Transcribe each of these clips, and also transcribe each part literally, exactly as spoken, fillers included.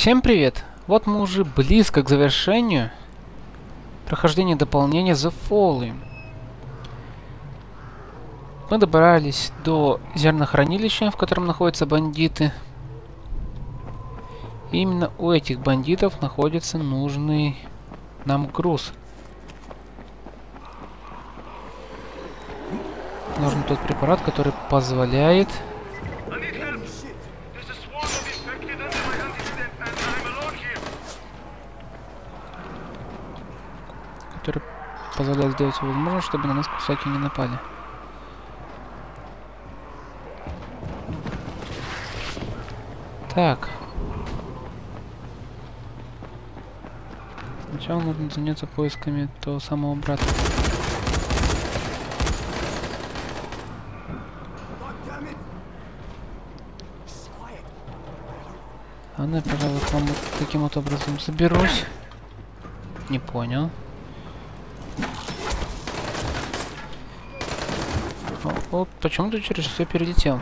Всем привет! Вот мы уже близко к завершению прохождения дополнения The Fallen. Мы добрались до зернохранилища, в котором находятся бандиты. И именно у этих бандитов находится нужный нам груз. Нужен тот препарат, который позволяет... который позволяет сделать все возможное, чтобы на нас кусаки не напали. Так. Сначала нужно заняться поисками того самого брата. Ладно, я, пожалуй, к вам вот таким вот образом заберусь. Не понял. Вот почему ты через все перелетел?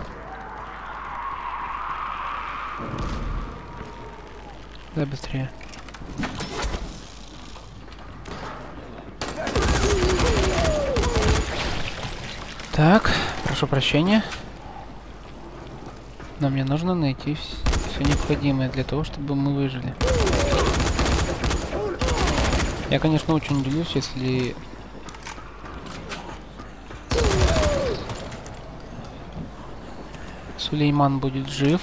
Да, быстрее. Так, прошу прощения. Но мне нужно найти все необходимое для того, чтобы мы выжили. Я, конечно, очень удивлюсь, если... Сулейман будет жив.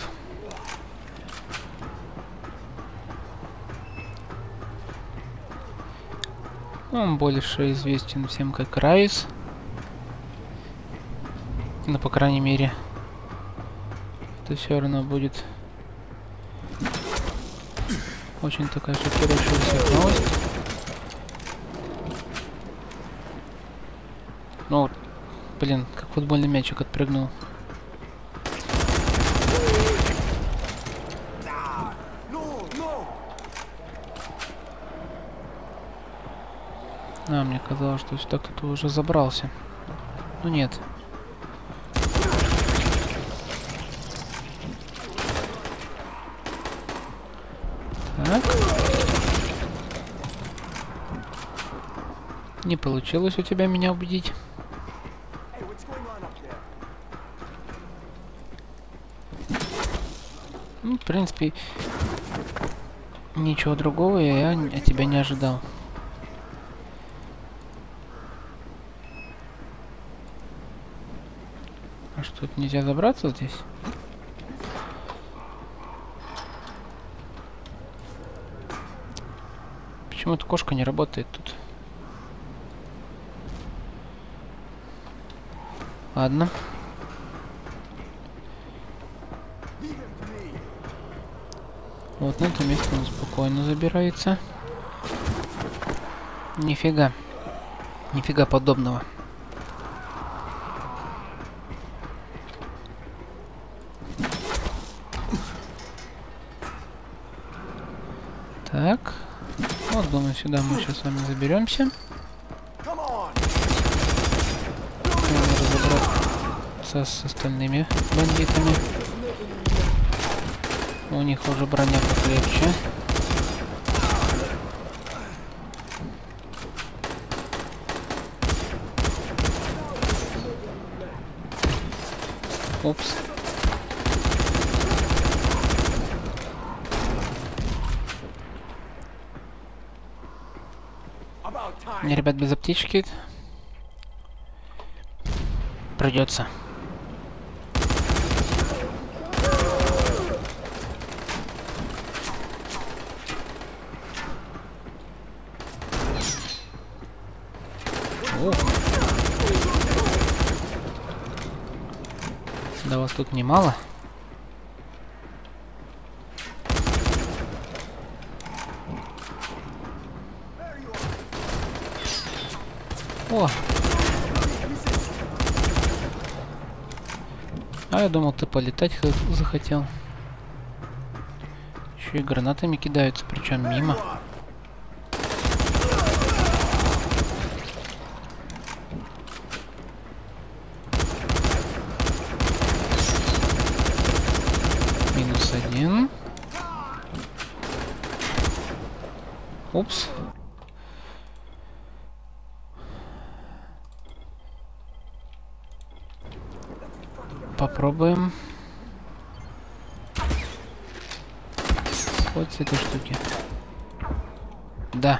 Он больше известен всем как Райс. Но, по крайней мере, это все равно будет очень такая шокирующая всех новость. Ну, блин, как футбольный мячик отпрыгнул. А, мне казалось, что сюда кто-то уже забрался. Ну нет. Так. Не получилось у тебя меня убедить. Ну, в принципе, ничего другого я от тебя не ожидал. А что, тут нельзя забраться здесь? Почему эта кошка не работает тут? Ладно. Вот на это место он спокойно забирается. Нифига. Нифига подобного. Так. Вот, думаю, сюда мы сейчас с вами заберемся. Надо разобраться с остальными бандитами. У них уже броня покрепче. Упс. Мне, ребят, без аптечки придется. О. Да вас тут немало. О! А я думал, ты полетать захотел. Еще и гранатами кидаются, причем мимо. Минус один. Упс. Попробуем. Вот с этой штуки. Да.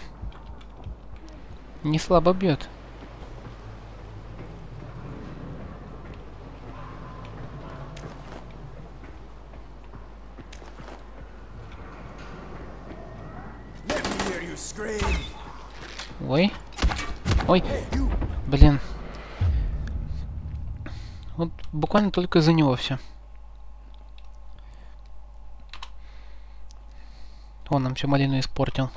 Не слабо бьет. Ой. Ой. Блин. Вот буквально только из-за него все. Он нам всю малину испортил.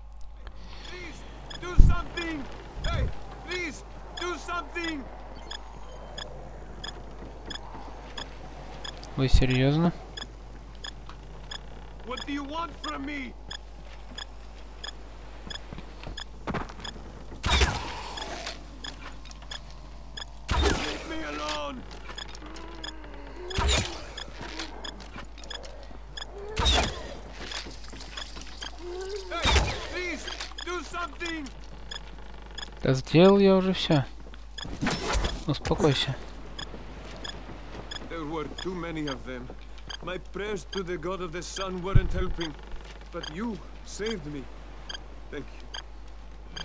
Вы серьезно? What do you want from me? Leave me alone. Hey, please, do something. Да сделал я уже все. Успокойся. There were too many of them. My prayers to the god of the sun weren't helping, but you saved me. Thank you.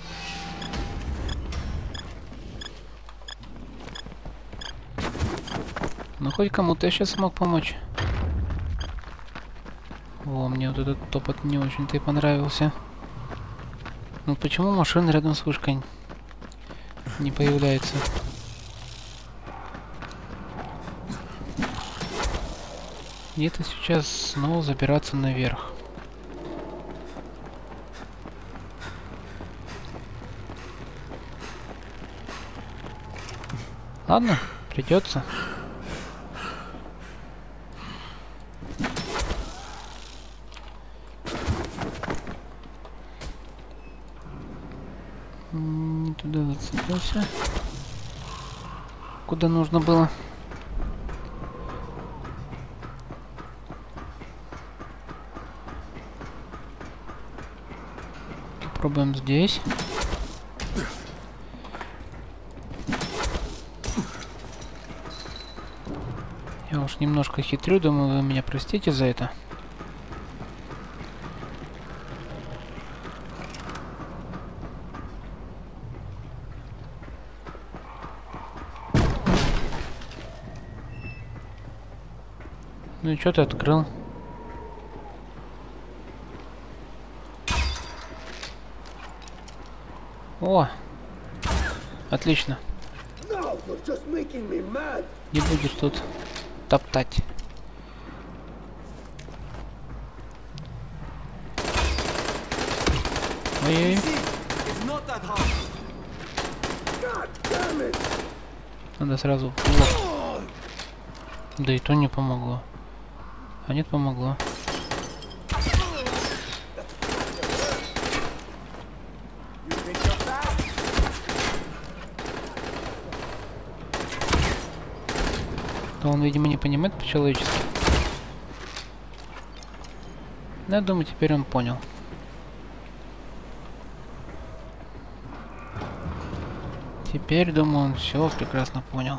Ну хоть кому-то я сейчас смог помочь. О, мне вот этот топот не очень-то и понравился. Ну почему машина рядом с вышкой не появляется? И это сейчас снова забираться наверх. Ладно, придется. Не туда зацепился. Куда нужно было? Попробуем здесь. Я уж немножко хитрю, думаю, вы меня простите за это. Ну и что ты открыл? О! Отлично. Не будешь тут топтать. Ой-ой-ой. Надо сразу в лоб. Да и то не помогло. А нет, помогло. Но он, видимо, не понимает по-человечески. Но я думаю, теперь он понял. Теперь, думаю, он все прекрасно понял.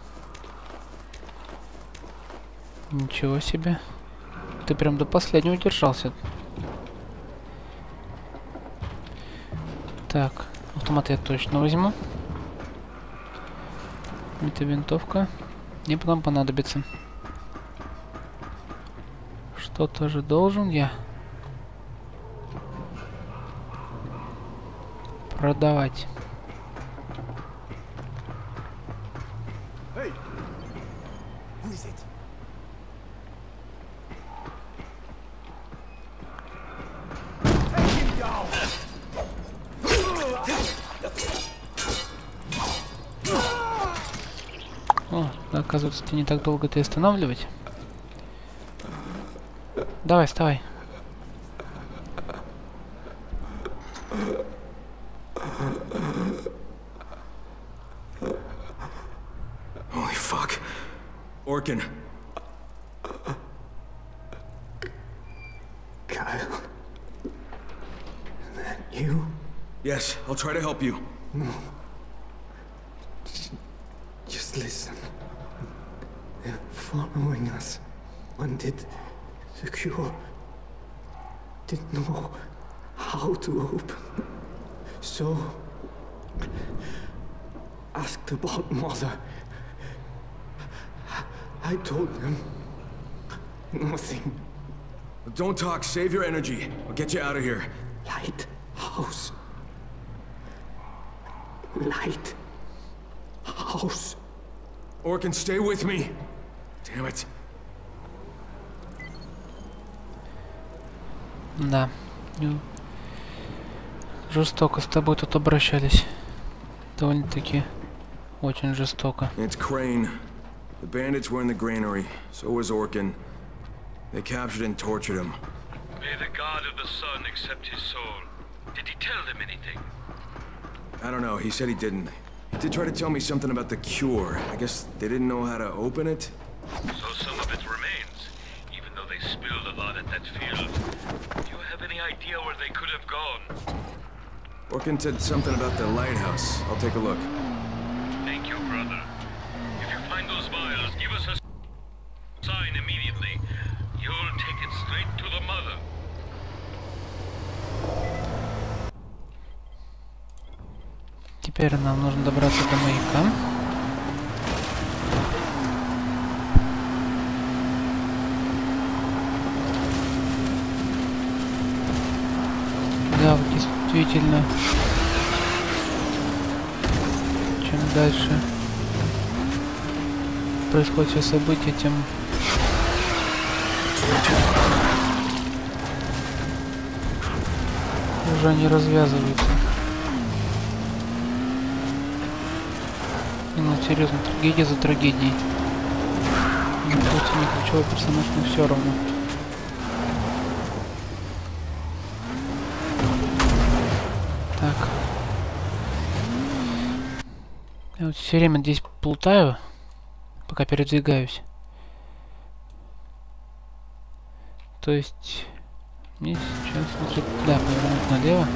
Ничего себе. Ты прям до последнего держался. Так, автомат я точно возьму. Это винтовка. Мне потом понадобится. Что-то же должен я продавать. Hey, who is it? Take him down. О, оказывается, тебе не так долго ты останавливать. Давай, вставай. Holy fuck. Orkin. Kyle. You? Yes, I'll try to help you. No. Just, just listen. They're following us. Wanted the cure. Didn't know how to open. So... asked about Mother. I told them... nothing. Don't talk, save your energy. I'll get you out of here. Lighthouse. Lighthouse. Orkin, stay with me. Damn it. Да. Ну, жестоко с тобой тут обращались. Довольно-таки очень жестоко. It's Crane. The bandits were in the granary. So was Orkin. They captured and tortured him. May the God of the Sun accept his soul. Did he tell them anything? I don't know, he said he didn't. He did try to tell me something about the cure. I guess they didn't know how to open it? So some of it remains, even though they spilled a lot at that field. Do you have any idea where they could have gone? Orkin said something about the lighthouse. I'll take a look. Thank you, brother. If you find those vials, give us a sign immediately. You'll take it straight to the mother. Теперь нам нужно добраться до маяка. Да, вот действительно, чем дальше происходят все события, тем уже они развязываются. И ну серьезно, трагедия за трагедией. Ну, хоть и не ключевой персонаж, но все равно. Так. Я вот все время здесь плутаю, пока передвигаюсь. То есть мне сейчас лучше, да, повернуть налево.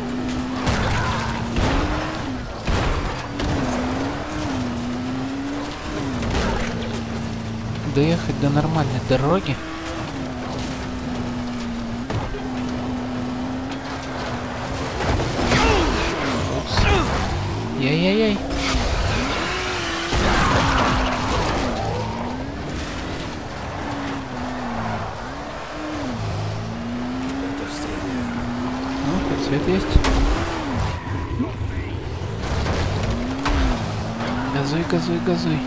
Доехать до нормальной дороги. Упс. Яй-яй-яй. Ну, хоть свет есть. Газуй, газуй, газуй.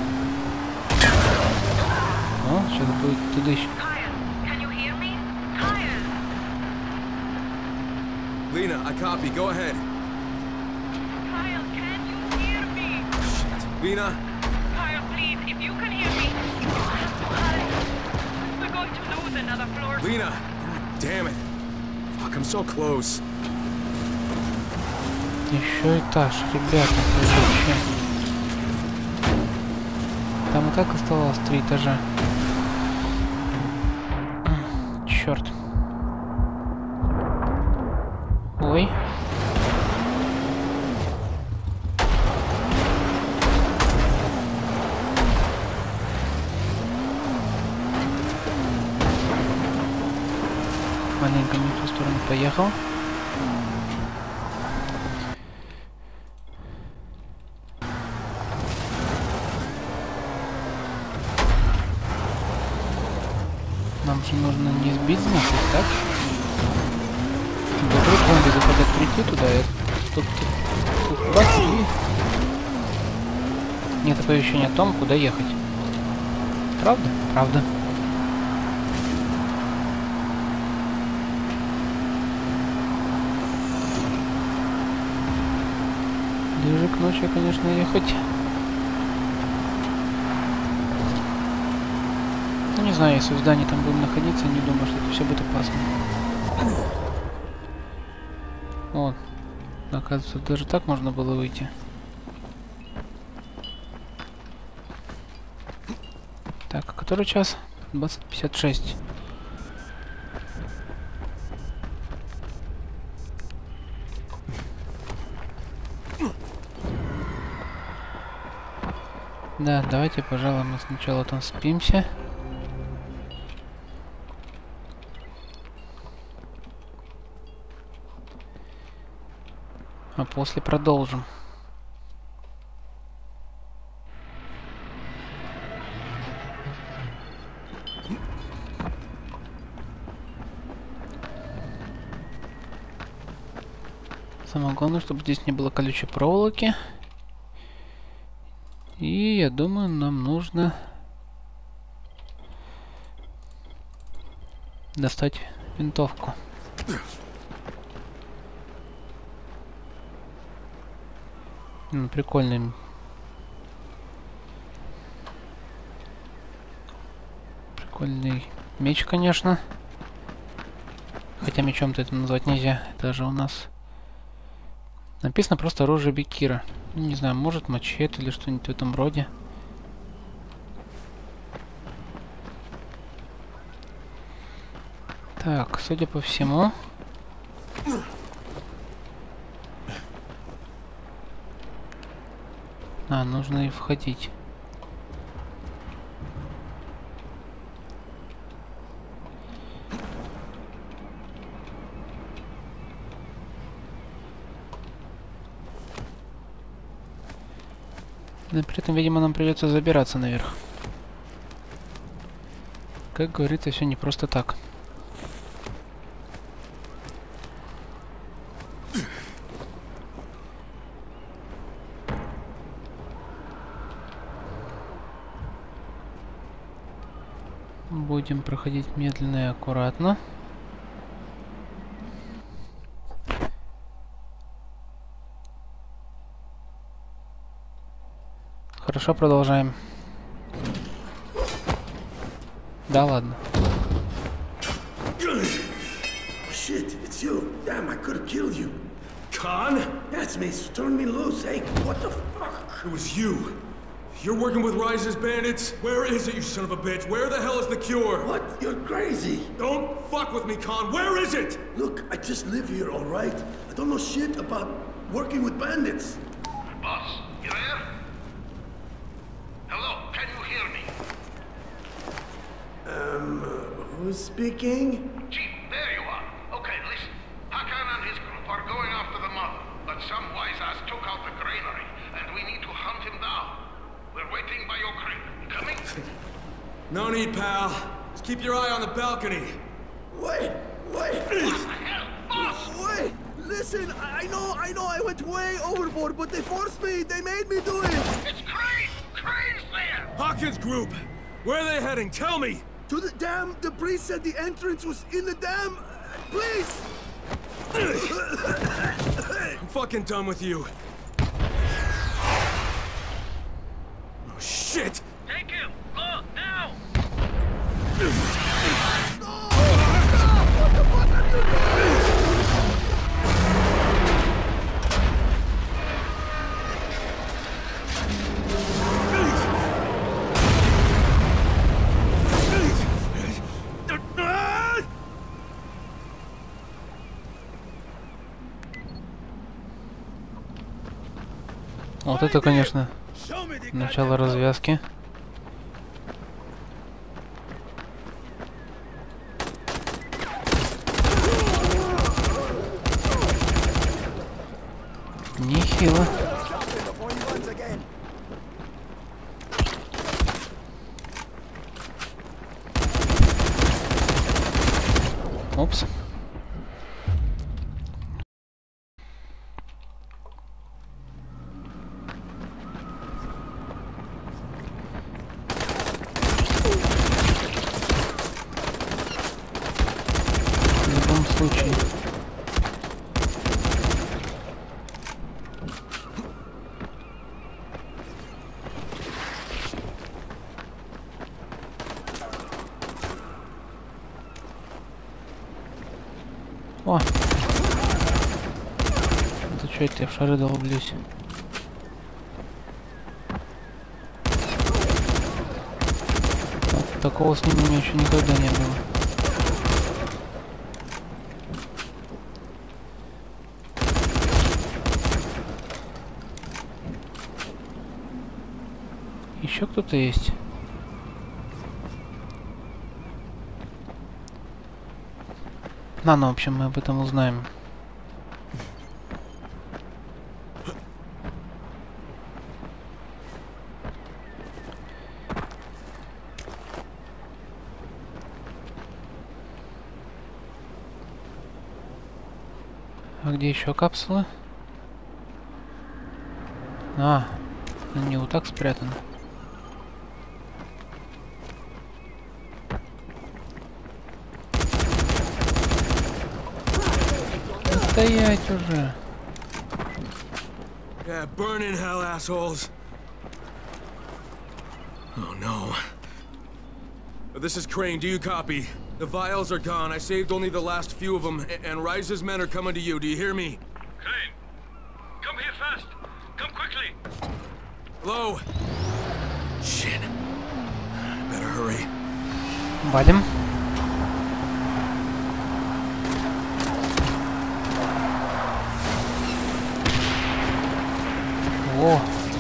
О, сейчас будет туда еще. Lena, I copy. Go ahead. Kyle, can you hear me? Shit. Lena? Kyle, please, if you can hear me, you have to hurry. We're going to lose another floor. Lena! God damn it. Fuck, I'm so close. Еще этаж, ребята, вообще. Там и так оставалось три этажа. Черт. Ой. Маленько не в ту сторону поехал. Нам же нужно не сбить знак, так? Вдруг зомби захотят прийти туда, и тут, тут, тут бац, и... Нет оповещения о том, куда ехать. Правда? Правда. Ближе к ночи, конечно, ехать. Ну, не знаю, если в здании там будем находиться, не думаю, что это все будет опасно. Вот. Оказывается, даже так можно было выйти. Так, а который час? двадцать пятьдесят шесть. Да, давайте, пожалуй, мы сначала там спимся. А после продолжим. Самое главное, чтобы здесь не было колючей проволоки. И я думаю, нам нужно достать винтовку. Ну, прикольный. Прикольный меч, конечно. Хотя мечом-то это назвать нельзя. Это же у нас написано просто оружие Бекира. Не знаю, может мачете или что-нибудь в этом роде. Так, судя по всему... А, нужно и входить. Но при этом, видимо, нам придется забираться наверх. Как говорится, все не просто так. Будем проходить медленно и аккуратно. Хорошо, продолжаем. Да ладно. Shit, it's you. Damn, I could have killed you. Khan? That's me. So turn me loose. Hey, what the fuck? It was you. You're working with Rise's bandits? Where is it, you son of a bitch? Where the hell is the cure? What? You're crazy. Don't fuck with me, Khan. Where is it? Look, I just live here, all right? I don't know shit about working with bandits. Boss, you there? Hello, can you hear me? Um, uh, who's speaking? Chief, there you are. Okay, listen. Hakan and his group are going after the mother, but some wise ass took out the granary, and we need to hunt him down. We're waiting by your crib. Coming? No need, pal. Just keep your eye on the balcony. Wait, wait. What the hell? Boss! Wait, listen, I I know, I know I went way overboard, but they forced me. They made me do it. It's Crane! Crane's there! Hawkins Group. Where are they heading? Tell me. To the dam. The priest said the entrance was in the dam. Please. I'm fucking done with you. Oh, shit! Take him! Go, now! Вот это, конечно, начало развязки. Нехило. Опс. В любом случае. О! Это что это я в шары долблюсь? Так, такого с ним у меня еще никогда не было. Еще еще кто-то есть? Ладно, в общем, мы об этом узнаем. А где еще капсулы? А, они вот так спрятаны. Стоять уже. Yeah, burn in hell, assholes. Oh no. This is Crane, do you copy? The vials are gone. I saved only the last few of them, and Rise's men are coming to you. Do you hear me? Crane, come here fast. Come quickly. Hello? Shit. I better hurry. Валим. О!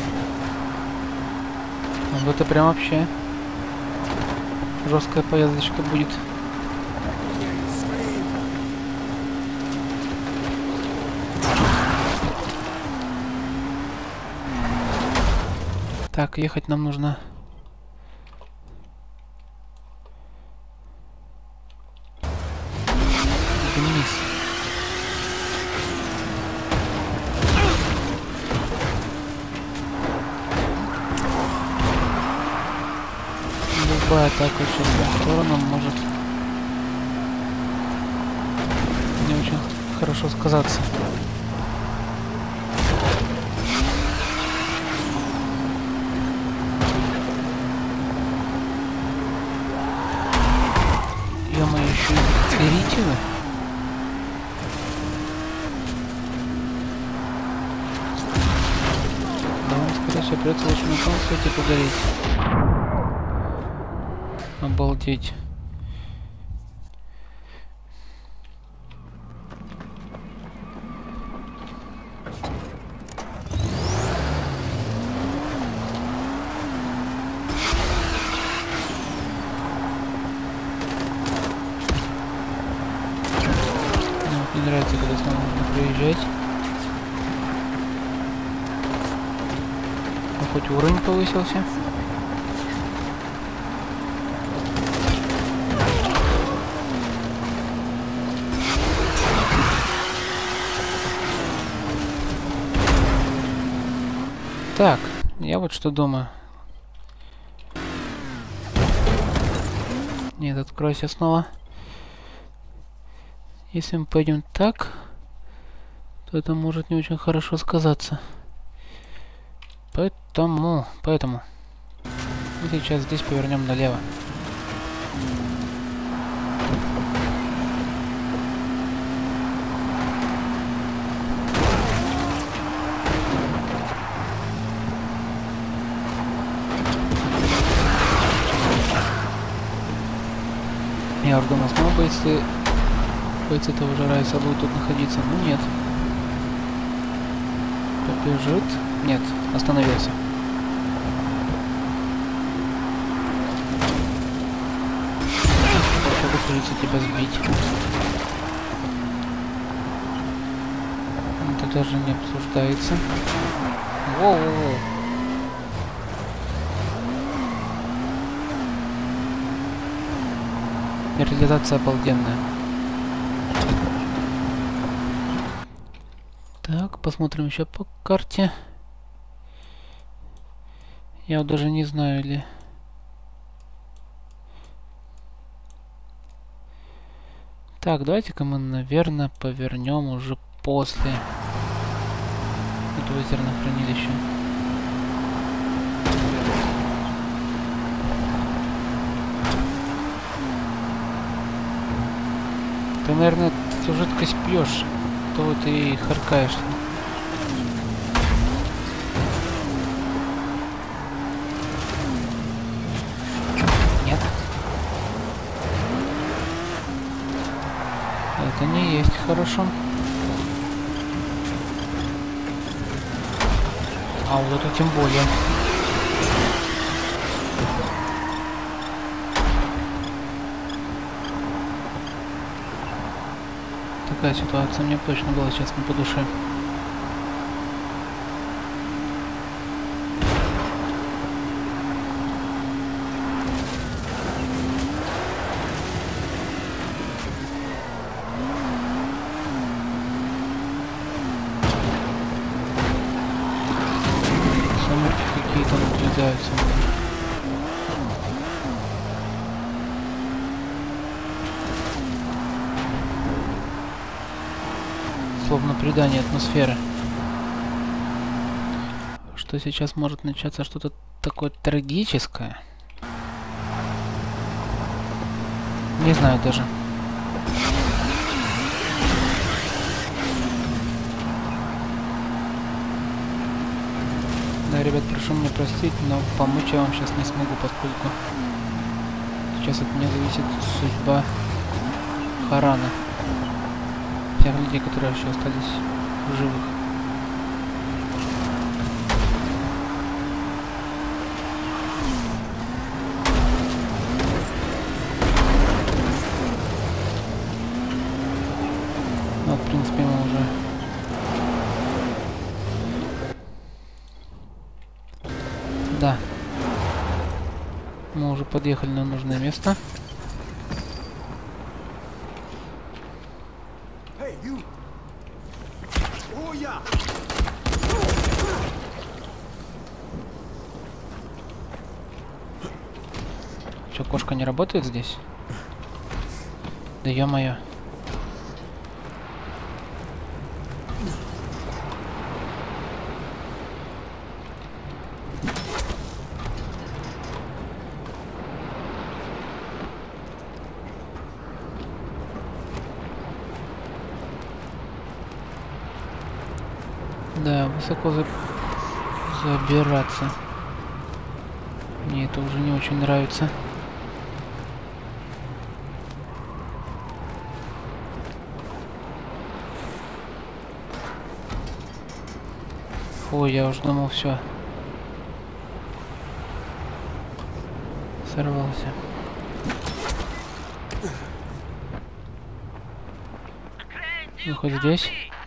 Вот это прям вообще жесткая поездочка будет. Так, ехать нам нужно. Вниз. Любая атака сейчас в эту сторону может не очень хорошо сказаться. Ё-моё, еще и ферритивы. Да, скорее всего, придется лучше на том свете погореть. Обалдеть. Мне нравится, когда снова нужно проезжать. Ну, хоть уровень повысился. Так, я вот что думаю. Нет, откройся снова. Если мы пойдем так, то это может не очень хорошо сказаться. Поэтому, поэтому мы сейчас здесь повернем налево. Я уже думал, снова бойцы, бойцы того же Райса будут тут находиться, но нет. Побежит. Нет, остановился. Сейчас придется тебя сбить. Это даже не обсуждается. Воу-воу-воу. Реализация обалденная. Так, посмотрим еще по карте. Я вот даже не знаю, или... Так, давайте-ка мы, наверное, повернем уже после этого зернохранилища. Ты, наверное, эту жидкость пьешь, то вот и харкаешь. Нет. Это не есть хорошо. А вот это тем более. такая ситуация мне точно была сейчас не по душе. Сумерки какие-то наблюдаются. Словно придание атмосферы. Что сейчас может начаться что-то такое трагическое? Не знаю даже. Да, ребят, прошу меня простить, но помочь я вам сейчас не смогу, поскольку сейчас от меня зависит судьба Харана. Тех людей, которые еще остались в живых. Ну, в принципе, мы уже... Да. Мы уже подъехали на нужное место. Чё, кошка не работает здесь? Да ё-моё. Да, высоко за... забираться. Мне это уже не очень нравится. Фу, я уже думал, все. Сорвался. Ну, хоть здесь.